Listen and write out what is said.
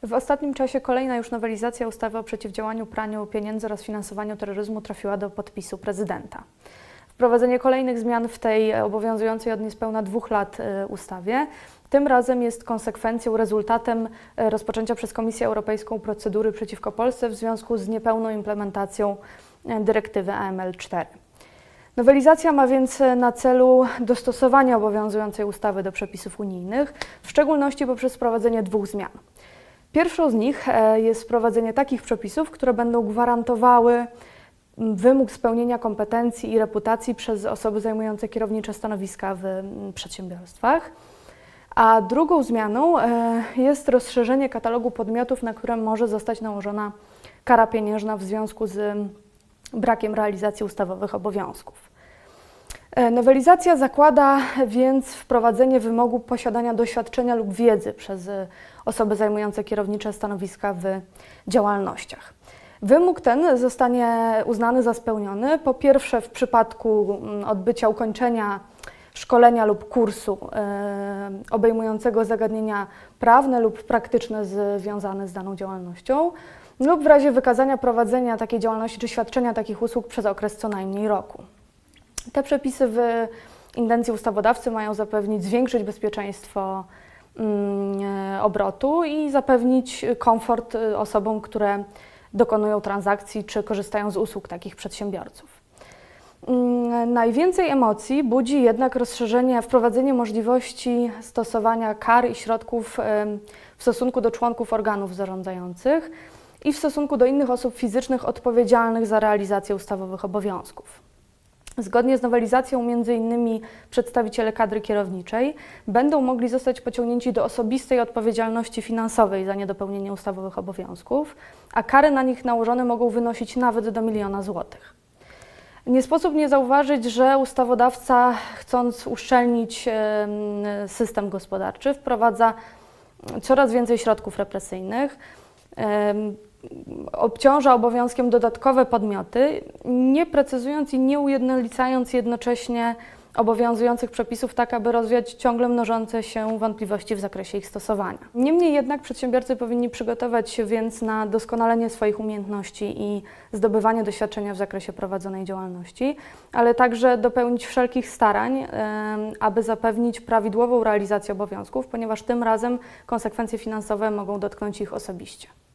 W ostatnim czasie kolejna już nowelizacja ustawy o przeciwdziałaniu praniu pieniędzy oraz finansowaniu terroryzmu trafiła do podpisu prezydenta. Wprowadzenie kolejnych zmian w tej obowiązującej od niespełna 2 lat ustawie tym razem jest konsekwencją, rezultatem rozpoczęcia przez Komisję Europejską procedury przeciwko Polsce w związku z niepełną implementacją dyrektywy AML4. Nowelizacja ma więc na celu dostosowanie obowiązującej ustawy do przepisów unijnych, w szczególności poprzez wprowadzenie 2 zmian. Pierwszą z nich jest wprowadzenie takich przepisów, które będą gwarantowały wymóg spełnienia kompetencji i reputacji przez osoby zajmujące kierownicze stanowiska w przedsiębiorstwach. A drugą zmianą jest rozszerzenie katalogu podmiotów, na które może zostać nałożona kara pieniężna w związku z brakiem realizacji ustawowych obowiązków. Nowelizacja zakłada więc wprowadzenie wymogu posiadania doświadczenia lub wiedzy przez osoby zajmujące kierownicze stanowiska w działalnościach. Wymóg ten zostanie uznany za spełniony, po pierwsze w przypadku odbycia ukończenia szkolenia lub kursu obejmującego zagadnienia prawne lub praktyczne związane z daną działalnością, lub w razie wykazania prowadzenia takiej działalności czy świadczenia takich usług przez okres co najmniej roku. Te przepisy w intencji ustawodawcy mają zapewnić, zwiększyć bezpieczeństwo obrotu i zapewnić komfort osobom, które dokonują transakcji czy korzystają z usług takich przedsiębiorców. Najwięcej emocji budzi jednak wprowadzenie możliwości stosowania kar i środków w stosunku do członków organów zarządzających i w stosunku do innych osób fizycznych odpowiedzialnych za realizację ustawowych obowiązków. Zgodnie z nowelizacją m.in. przedstawiciele kadry kierowniczej będą mogli zostać pociągnięci do osobistej odpowiedzialności finansowej za niedopełnienie ustawowych obowiązków, a kary na nich nałożone mogą wynosić nawet do 1 000 000 złotych. Nie sposób nie zauważyć, że ustawodawca, chcąc uszczelnić system gospodarczy, wprowadza coraz więcej środków represyjnych, obciąża obowiązkiem dodatkowe podmioty, nie precyzując i nie ujednolicając jednocześnie obowiązujących przepisów tak, aby rozwiać ciągle mnożące się wątpliwości w zakresie ich stosowania. Niemniej jednak przedsiębiorcy powinni przygotować się więc na doskonalenie swoich umiejętności i zdobywanie doświadczenia w zakresie prowadzonej działalności, ale także dopełnić wszelkich starań, aby zapewnić prawidłową realizację obowiązków, ponieważ tym razem konsekwencje finansowe mogą dotknąć ich osobiście.